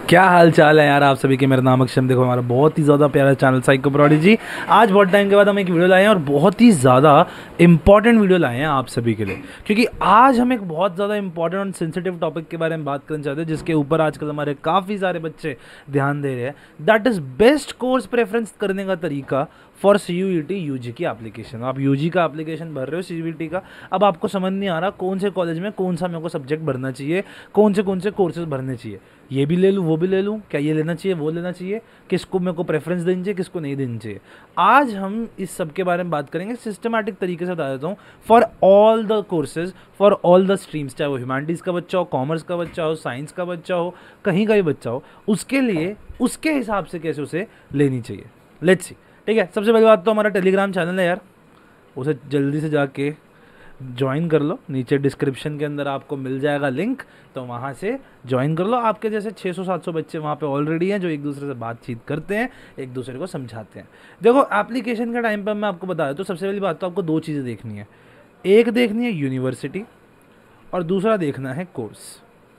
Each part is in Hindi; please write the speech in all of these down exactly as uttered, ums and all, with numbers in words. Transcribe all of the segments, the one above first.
क्या हाल चाल है यार आप सभी के। मेरा नाम अक्षम। देखो हमारा बहुत ही ज़्यादा प्यारा चैनल साइको प्रोडिजी। आज बहुत टाइम के बाद हम एक वीडियो लाए हैं और बहुत ही ज़्यादा इंपॉर्टेंट वीडियो लाए हैं आप सभी के लिए, क्योंकि आज हम एक बहुत ज़्यादा इंपॉर्टेंट और सेंसिटिव टॉपिक के बारे में बात करना चाहते हैं, जिसके ऊपर आजकल हमारे काफ़ी सारे बच्चे ध्यान दे रहे हैं। That is best course preference करने का तरीका for C U E T U G की एप्लीकेशन। आप यू जी का एप्लीकेशन भर रहे हो, सी यू ई टी का, अब आपको समझ नहीं आ रहा कौन से कॉलेज में कौन सा मेरे को सब्जेक्ट भरना चाहिए, कौन से कौन से कोर्सेज भरने चाहिए, ये भी ले लूँ वो भी ले लूँ, क्या ये लेना चाहिए वो लेना चाहिए, किसको मेरे को प्रेफरेंस देनी चाहिए किसको नहीं देनी चाहिए। आज हम इस सब के बारे में बात करेंगे, सिस्टमैटिक तरीके से बता देता हूँ for all the courses, for all the streams, चाहे वो ह्यूमैनिटीज़ का बच्चा हो, कॉमर्स का बच्चा हो, साइंस का बच्चा हो, कहीं का भी बच्चा हो, उसके लिए उसके हिसाब से कैसे उसे लेनी चाहिए। Let's see. ठीक है, सबसे पहली बात तो हमारा टेलीग्राम चैनल है यार, उसे जल्दी से जाके ज्वाइन कर लो। नीचे डिस्क्रिप्शन के अंदर आपको मिल जाएगा लिंक, तो वहाँ से ज्वाइन कर लो। आपके जैसे छह सौ सात सौ बच्चे वहाँ पे ऑलरेडी हैं जो एक दूसरे से बातचीत करते हैं, एक दूसरे को समझाते हैं। देखो एप्लीकेशन के टाइम पर मैं आपको बता दूँ तो सबसे पहली बात तो आपको दो चीज़ें देखनी है। एक देखनी है यूनिवर्सिटी और दूसरा देखना है कोर्स।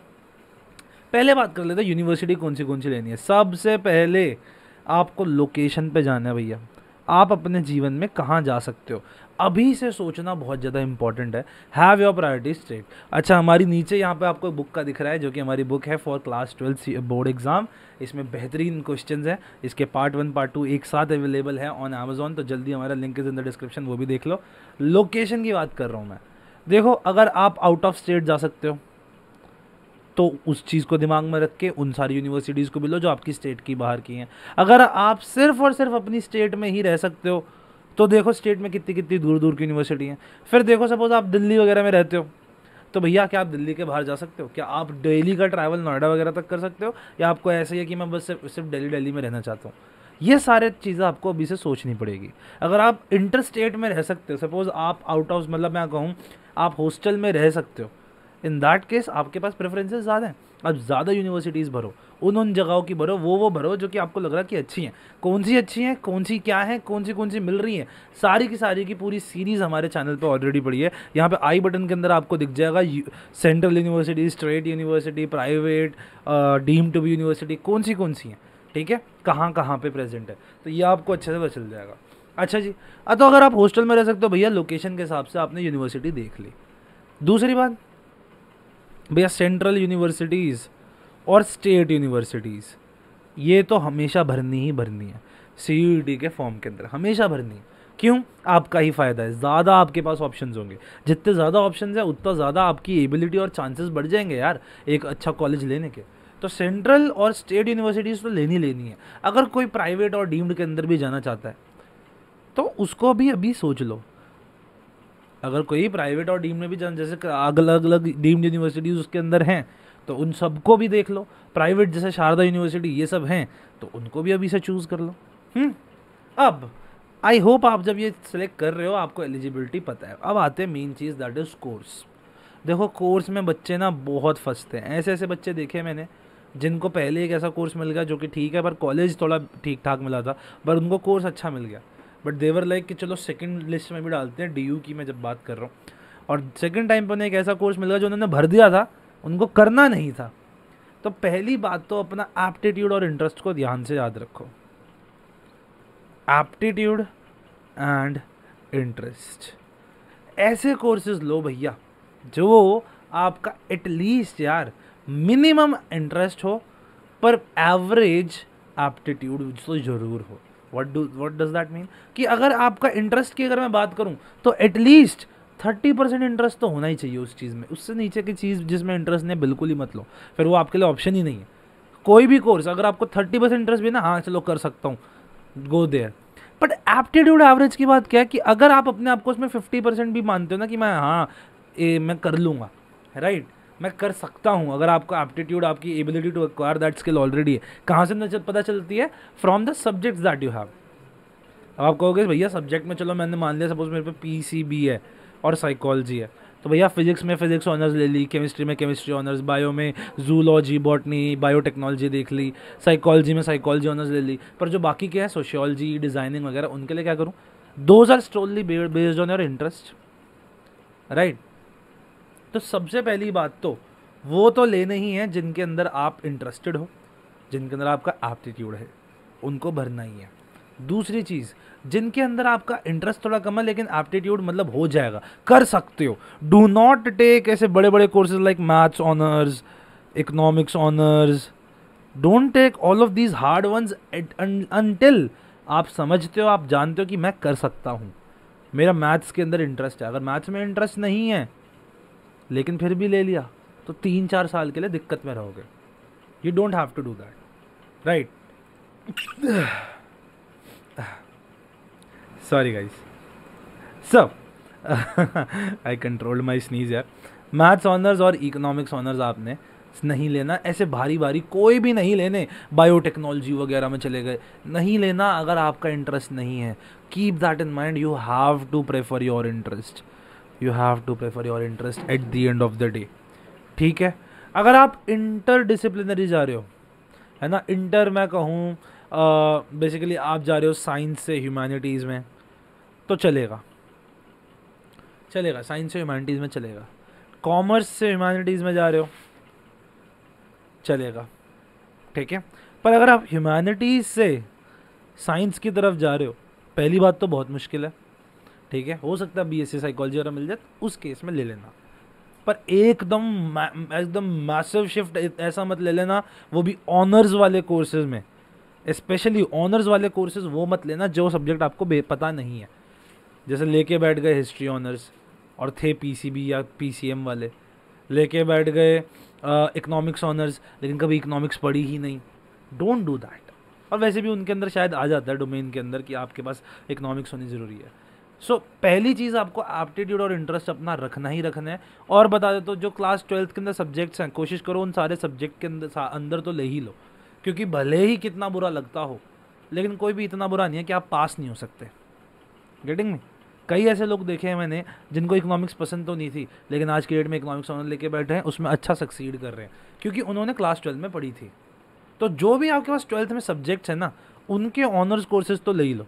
पहले बात कर लेते हैं यूनिवर्सिटी कौन सी कौन सी लेनी है। सबसे पहले आपको लोकेशन पे जाना है भैया, आप अपने जीवन में कहाँ जा सकते हो अभी से सोचना बहुत ज़्यादा इंपॉर्टेंट है। Have your priority state. अच्छा, हमारी नीचे यहाँ पे आपको बुक का दिख रहा है जो कि हमारी बुक है for class twelfth board exam. इसमें बेहतरीन क्वेश्चंस हैं, इसके पार्ट वन पार्ट टू एक साथ अवेलेबल है ऑन अमेजोन, तो जल्दी हमारा link is in the description, वो भी देख लो। लोकेशन की बात कर रहा हूँ मैं। देखो अगर आप आउट ऑफ स्टेट जा सकते हो तो उस चीज़ को दिमाग में रख के उन सारी यूनिवर्सिटीज़ को भी लो जो आपकी स्टेट की बाहर की हैं। अगर आप सिर्फ और सिर्फ अपनी स्टेट में ही रह सकते हो तो देखो स्टेट में कितनी कितनी दूर दूर की यूनिवर्सिटी हैं। फिर देखो सपोज आप दिल्ली वगैरह में रहते हो तो भैया क्या आप दिल्ली के बाहर जा सकते हो? क्या आप दिल्ली का ट्रैवल नोएडा वगैरह तक कर सकते हो, या आपको ऐसे ही है कि मैं बस सिर्फ सिर्फ दिल्ली दिल्ली में रहना चाहता हूँ? ये सारे चीज़ें आपको अभी से सोचनी पड़ेगी। अगर आप इंटर स्टेट में रह सकते हो, सपोज आप आउट ऑफ मतलब मैं कहूँ आप हॉस्टल में रह सकते हो, इन दैट केस आपके पास प्रेफरेंसेस ज़्यादा हैं। अब ज़्यादा यूनिवर्सिटीज़ भरो, उन उन जगहों की भरो, वो वो भरो जो कि आपको लग रहा है कि अच्छी हैं। कौन सी अच्छी हैं, कौन सी क्या है, कौन सी कौन सी मिल रही हैं, सारी की सारी की पूरी सीरीज़ हमारे चैनल पे ऑलरेडी पड़ी है। यहाँ पे आई बटन के अंदर आपको दिख जाएगा central university, state university, private, deemed to be university, कौन सी कौन सी हैं, ठीक है, कहाँ कहाँ पे प्रेजेंट है, तो ये आपको अच्छे से पता चल जाएगा। अच्छा जी, तो अगर आप हॉस्टल में रह सकते हो भैया, लोकेशन के हिसाब से आपने यूनिवर्सिटी देख ली। दूसरी बात भैया, सेंट्रल यूनिवर्सिटीज़ और स्टेट यूनिवर्सिटीज़ ये तो हमेशा भरनी ही भरनी है सी यू ई टी के फॉर्म के अंदर, हमेशा भरनी है। क्यों? आपका ही फ़ायदा है, ज़्यादा आपके पास ऑप्शंस होंगे। जितने ज़्यादा ऑप्शंस हैं उतना ज़्यादा आपकी एबिलिटी और चांसेस बढ़ जाएंगे यार एक अच्छा कॉलेज लेने के। तो सेंट्रल और स्टेट यूनिवर्सिटीज़ तो लेनी लेनी है। अगर कोई प्राइवेट और डीम्ड के अंदर भी जाना चाहता है तो उसको भी अभी सोच लो। अगर कोई प्राइवेट और डीम्ड में भी जान, जैसे अलग अलग डीम्ड यूनिवर्सिटीज़ उसके अंदर हैं तो उन सबको भी देख लो। प्राइवेट जैसे शारदा यूनिवर्सिटी ये सब हैं तो उनको भी अभी से चूज़ कर लो। हम्म अब आई होप आप जब ये सिलेक्ट कर रहे हो आपको एलिजिबिलिटी पता है। अब आते हैं मेन चीज़, दैट इज़ कोर्स। देखो कोर्स में बच्चे ना बहुत फंसते हैं। ऐसे ऐसे बच्चे देखे मैंने जिनको पहले एक ऐसा कोर्स मिल गया जो कि ठीक है, पर कॉलेज थोड़ा ठीक ठाक मिला था, पर उनको कोर्स अच्छा मिल गया, बट देवर लाइक कि चलो सेकंड लिस्ट में भी डालते हैं, डी यू की मैं जब बात कर रहा हूँ, और सेकंड टाइम पर उन्हें एक ऐसा कोर्स मिल गया जो उन्होंने भर दिया था, उनको करना नहीं था। तो पहली बात तो अपना एप्टीट्यूड और इंटरेस्ट को ध्यान से याद रखो। एप्टीट्यूड एंड इंटरेस्ट, ऐसे कोर्सेज लो भैया जो आपका एटलीस्ट यार मिनिमम इंटरेस्ट हो पर एवरेज एप्टीट्यूड तो ज़रूर हो। What do what does that mean कि अगर आपका इंटरेस्ट की अगर मैं बात करूं तो एटलीस्ट थर्टी परसेंट इंटरेस्ट तो होना ही चाहिए उस चीज़ में। उससे नीचे की चीज़ जिसमें इंटरेस्ट नहीं बिल्कुल ही मत लो, फिर वो आपके लिए ऑप्शन ही नहीं है। कोई भी कोर्स अगर आपको थर्टी परसेंट इंटरेस्ट भी ना, हाँ चलो कर सकता हूँ, go there. But aptitude average की बात क्या है कि अगर आप अपने आप को उसमें फिफ्टी परसेंट भी मानते हो ना कि मैं हाँ ए, मैं कर लूँगा, राइट, मैं कर सकता हूँ, अगर आपको एप्टीट्यूड, आपकी ability to acquire that skill already है, कहाँ से पता चलती है? From the subjects that you have. अब आप कहोगे भैया सब्जेक्ट में चलो मैंने मान लिया सपोज मेरे पे पी सी बी है और साइकोलॉजी है, तो भैया फिजिक्स में फिजिक्स ऑनर्स ले ली, केमिस्ट्री में केमिस्ट्री ऑनर्स, बायो में जूलॉजी, बॉटनी, बायोटेक्नोलॉजी देख ली, साइकोलॉजी में साइकोलॉजी ऑनर्स ले ली, पर जो बाकी के हैं सोशियोलॉजी, डिज़ाइनिंग वगैरह, उनके लिए क्या करूँ? Those are strongly based on your interest, right. तो सबसे पहली बात तो वो तो लेने ही है जिनके अंदर आप इंटरेस्टेड हो, जिनके अंदर आपका एप्टीट्यूड है उनको भरना ही है। दूसरी चीज़, जिनके अंदर आपका इंटरेस्ट थोड़ा कम है लेकिन एप्टीट्यूड मतलब हो जाएगा, कर सकते हो, डू नॉट टेक ऐसे बड़े बड़े courses like maths honours, economics honours, don't take all of these hard ones until आप समझते हो, आप जानते हो कि मैं कर सकता हूँ, मेरा मैथ्स के अंदर इंटरेस्ट है। अगर मैथ्स में इंटरेस्ट नहीं है लेकिन फिर भी ले लिया तो तीन चार साल के लिए दिक्कत में रहोगे। You don't have to do that, right? Sorry guys, so I controlled my sneeze यार। मैथ्स ऑनर्स और इकोनॉमिक्स ऑनर्स आपने नहीं लेना, ऐसे भारी भारी कोई भी नहीं लेने, बायोटेक्नोलॉजी वगैरह में चले गए नहीं लेना अगर आपका इंटरेस्ट नहीं है। Keep that in mind, you have to prefer your interest, you have to prefer your interest at the end of the day, ठीक है? अगर आप इंटर डिसिप्लिनरी जा रहे हो, है ना, इंटर मैं कहूँ बेसिकली आप जा रहे हो साइंस से ह्यूमैनिटीज़ में, तो चलेगा चलेगा साइंस से ह्यूमैनिटीज़ में चलेगा। कॉमर्स से ह्यूमैनिटीज़ में जा रहे हो, चलेगा, ठीक है? पर अगर आप ह्यूमैनिटीज़ से साइंस की तरफ जा रहे हो, पहली बात तो बहुत मुश्किल है, ठीक है? हो सकता है बीएससी साइकोलॉजी वगैरह मिल जाए, उस केस में ले लेना, पर एकदम एकदम मैसिव शिफ्ट ऐसा मत ले लेना, वो भी ऑनर्स वाले कोर्सेज में, स्पेशली ऑनर्स वाले कोर्सेज वो मत लेना जो सब्जेक्ट आपको पता नहीं है। जैसे लेके बैठ गए हिस्ट्री ऑनर्स और थे पीसीबी या पीसीएम वाले, लेके बैठ गए इकोनॉमिक्स ऑनर्स लेकिन कभी इकोनॉमिक्स पढ़ी ही नहीं, डोंट डू दैट। और वैसे भी उनके अंदर शायद आ जाता है डोमेन के अंदर कि आपके पास इकोनॉमिक्स होनी ज़रूरी है। सो so, पहली चीज़ आपको एप्टीट्यूड और इंटरेस्ट अपना रखना ही रखना है। और बता दे तो जो क्लास ट्वेल्थ के अंदर सब्जेक्ट्स हैं, कोशिश करो उन सारे सब्जेक्ट के अंदर अंदर तो ले ही लो, क्योंकि भले ही कितना बुरा लगता हो लेकिन कोई भी इतना बुरा नहीं है कि आप पास नहीं हो सकते। गेटिंग में कई ऐसे लोग देखे हैं मैंने जिनको इकोनॉमिक्स पसंद तो नहीं थी लेकिन आज की डेट में इकोनॉमिक्स ऑनर लेके बैठे हैं, उसमें अच्छा सक्सीड कर रहे हैं क्योंकि उन्होंने क्लास ट्वेल्थ में पढ़ी थी। तो जो भी आपके पास ट्वेल्थ में सब्जेक्ट्स हैं ना, उनके ऑनर्स कोर्सेज तो ले ही लो,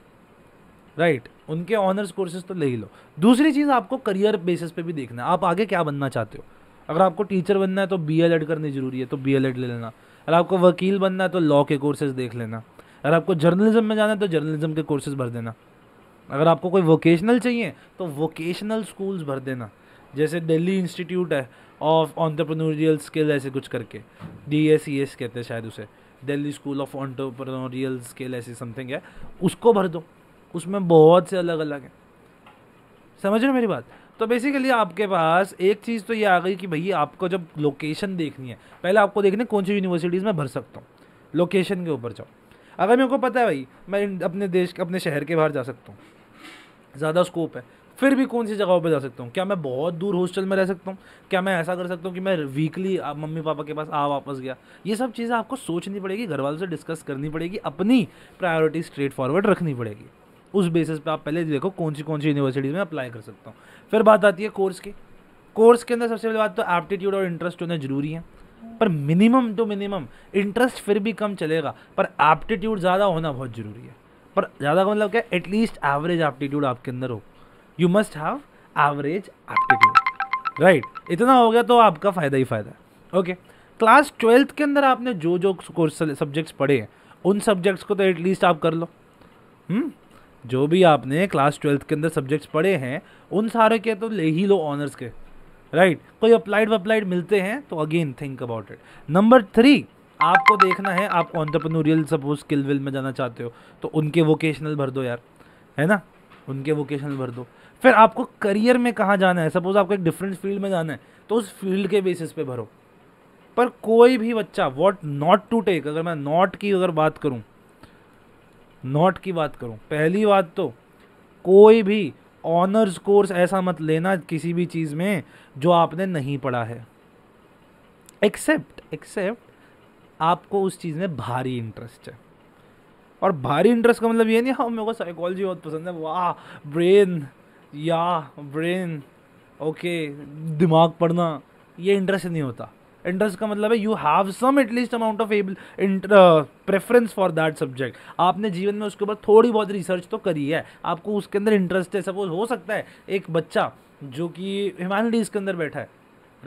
राइट right. उनके ऑनर्स कोर्सेज तो ले ही लो। दूसरी चीज़ आपको करियर बेसिस पे भी देखना है, आप आगे क्या बनना चाहते हो। अगर आपको टीचर बनना है तो बीएलएड करनी जरूरी है, तो बीएलएड ले लेना। अगर आपको वकील बनना है तो लॉ के कोर्सेज देख लेना। अगर आपको जर्नलिज्म में जाना है तो जर्नलिज्म के कोर्सेज भर देना। अगर आपको कोई वोकेशनल चाहिए तो वोकेशनल स्कूल्स भर देना, जैसे दिल्ली इंस्टीट्यूट है ऑफ एंटरप्रेन्योरियल स्किल, ऐसे कुछ करके, डी एस ई एस कहते हैं शायद उसे, Delhi school of entrepreneurial skill ऐसे समथिंग है, उसको भर दो। उसमें बहुत से अलग अलग हैं, समझ रहे हो मेरी बात? तो बेसिकली आपके पास एक चीज़ तो ये आ गई कि भैया आपको जब लोकेशन देखनी है, पहले आपको देखना कौन सी यूनिवर्सिटीज़ में भर सकता हूँ, लोकेशन के ऊपर जाओ। अगर मेरे को पता है भाई मैं अपने देश अपने शहर के बाहर जा सकता हूँ, ज़्यादा स्कोप है, फिर भी कौन सी जगहों पे जा सकता हूँ? क्या मैं बहुत दूर हॉस्टल में रह सकता हूँ? क्या मैं ऐसा कर सकता हूँ कि मैं वीकली मम्मी पापा के पास आ वापस गया? ये सब चीज़ें आपको सोचनी पड़ेगी, घर वालों से डिस्कस करनी पड़ेगी, अपनी प्रायोरिटी स्ट्रेट फॉरवर्ड रखनी पड़ेगी। उस बेसिस पे आप पहले देखो कौन सी कौन सी यूनिवर्सिटीज़ में अप्लाई कर सकता हूँ। फिर बात आती है कोर्स की। कोर्स के अंदर सबसे पहले बात तो एप्टीट्यूड और इंटरेस्ट होना जरूरी है, पर मिनिमम टू मिनिमम इंटरेस्ट फिर भी कम चलेगा, पर एप्टीट्यूड ज़्यादा होना बहुत ज़रूरी है। पर ज़्यादा का मतलब क्या? एटलीस्ट एवरेज एप्टीट्यूड आपके अंदर हो। You must have average aptitude, right? इतना हो गया तो आपका फ़ायदा ही फ़ायदा है। ओके, क्लास ट्वेल्थ के अंदर आपने जो जो कोर्स सब्जेक्ट्स पढ़े हैं उन सब्जेक्ट्स को तो एटलीस्ट आप कर लो। हम्म जो भी आपने क्लास ट्वेल्थ के अंदर सब्जेक्ट्स पढ़े हैं उन सारे के तो ले ही लो ऑनर्स के, राइट? कोई अप्लाइड वप्लाइड मिलते हैं तो again think about it. Number three, आपको देखना है आप एंटरप्रेन्योरियल सपोज स्किल विल में जाना चाहते हो तो उनके वोकेशनल भर दो यार, है ना? उनके वोकेशनल भर दो। फिर आपको करियर में कहाँ जाना है, सपोज आपको एक डिफरेंट फील्ड में जाना है तो उस फील्ड के बेसिस पे भरो। पर कोई भी बच्चा व्हाट नॉट टू टेक, अगर मैं नॉट की अगर बात करूँ नॉट की बात करूं, पहली बात तो कोई भी ऑनर्स कोर्स ऐसा मत लेना किसी भी चीज़ में जो आपने नहीं पढ़ा है, एक्सेप्ट एक्सेप्ट आपको उस चीज़ में भारी इंटरेस्ट है। और भारी इंटरेस्ट का मतलब ये नहीं हाँ मेरे को साइकोलॉजी बहुत पसंद है, वाह ब्रेन या ब्रेन ओके दिमाग पढ़ना, ये इंटरेस्ट नहीं होता। इंटरेस्ट का मतलब है you have some at least amount of able preference for that subject. आपने जीवन में उसके ऊपर थोड़ी बहुत रिसर्च तो करी है, आपको उसके अंदर इंटरेस्ट है। सपोज हो सकता है एक बच्चा जो कि ह्यूमैनिटीज़ के अंदर बैठा है, राइट,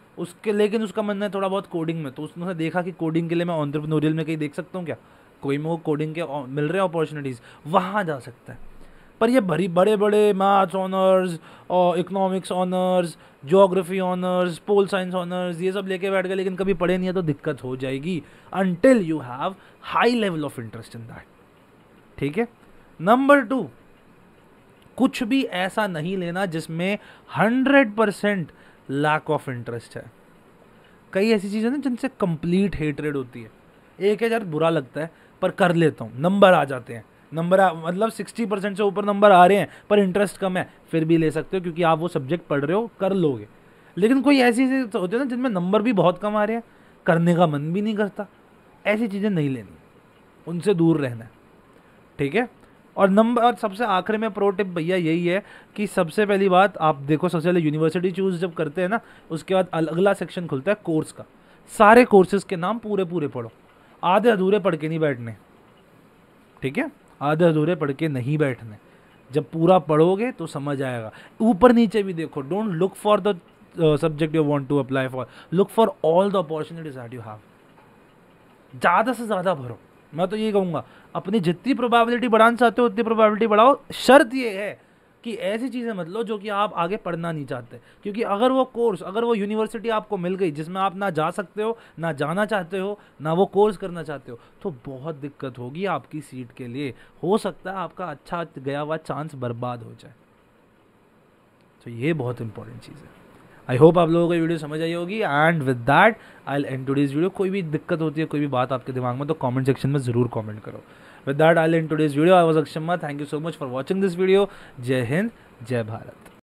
उसके, लेकिन उसका मन है थोड़ा बहुत कोडिंग में, तो उसने देखा कि कोडिंग के लिए मैं एंटरप्रेन्योरियल में कहीं देख सकता हूँ क्या, कोई में वो कोडिंग के मिल रहे हैं अपॉर्चुनिटीज़, वहाँ जा सकता है। पर ये भरी बड़े बड़े मैथ्स ऑनर्स और economics honours, geography honours, pol science honours, ये सब लेके बैठ गए लेकिन कभी पढ़े नहीं है तो दिक्कत हो जाएगी, until you have high level of interest in that. ठीक है। नंबर टू, कुछ भी ऐसा नहीं लेना जिसमें hundred percent lack of interest है। कई ऐसी चीज़ें ना जिनसे कंप्लीट हेटरेड होती है। एक है यार बुरा लगता है पर कर लेता हूँ, नंबर आ जाते हैं, नंबर मतलब सिक्सटी परसेंट से ऊपर नंबर आ रहे हैं पर इंटरेस्ट कम है, फिर भी ले सकते हो क्योंकि आप वो सब्जेक्ट पढ़ रहे हो, कर लोगे। लेकिन कोई ऐसी चीज़ें होती है ना जिनमें नंबर भी बहुत कम आ रहे हैं, करने का मन भी नहीं करता, ऐसी चीज़ें नहीं लेनी, उनसे दूर रहना है। ठीक है। और नंबर और सबसे आखिरी में प्रो टिप भैया यही है कि सबसे पहली बात आप देखो, सबसे पहले यूनिवर्सिटी चूज जब करते हैं ना, उसके बाद अगला सेक्शन खुलता है कोर्स का। सारे कोर्सेज के नाम पूरे पूरे पढ़ो, आधे अधूरे पढ़ के नहीं बैठने। ठीक है, आधे अधूरे पढ़ के नहीं बैठने, जब पूरा पढ़ोगे तो समझ आएगा। ऊपर नीचे भी देखो, don't look for the subject you want to apply for, look for all the opportunities that you have. ज़्यादा से ज़्यादा भरो, मैं तो ये कहूँगा अपनी जितनी प्रोबेबिलिटी बढ़ाना चाहते हो उतनी प्रोबेबिलिटी बढ़ाओ। शर्त ये है कि ऐसी चीज़ें मत लो जो कि आप आगे पढ़ना नहीं चाहते, क्योंकि अगर वो कोर्स, अगर वो यूनिवर्सिटी आपको मिल गई जिसमें आप ना जा सकते हो, ना जाना चाहते हो, ना वो कोर्स करना चाहते हो, तो बहुत दिक्कत होगी आपकी सीट के लिए। हो सकता है आपका अच्छा गया हुआ चांस बर्बाद हो जाए। तो ये बहुत इंपॉर्टेंट चीज़ है। आई होप आप लोगों को ये वीडियो समझ आई होगी, and with that I will end today's video. कोई भी दिक्कत होती है, कोई भी बात आपके दिमाग में, तो कमेंट सेक्शन में ज़रूर कमेंट करो। With that I will end today's video. I was Akshamma, thank you so much for watching this video. Jai Hind, जय भारत।